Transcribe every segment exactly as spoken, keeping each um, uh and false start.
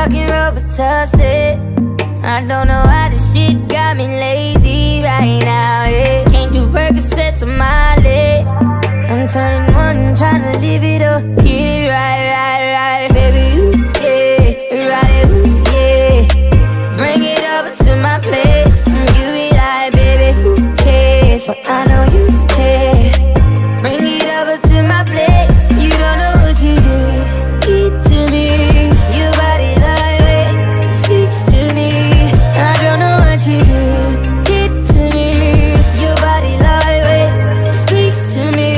rock and roll but toss it. I don't know why this shit got me lazy right now, yeah. Can't do Percocets on my leg. I'm turning one, trying to live it up. Get it right, right, right. Baby, ooh, yeah, ride it, ooh, yeah. Bring it over to my place. You be like, baby, who cares? But I know you care. Bring it over to my place. You don't know what you do. Get to me. Your body lightweight speaks to me. I don't know what you do. Get to me. Your body lightweight speaks to me.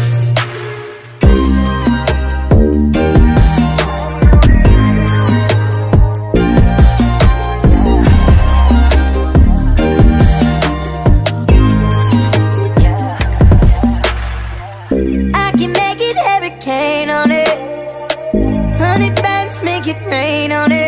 I can make it hurricane on it. Honey bands make it rain on it.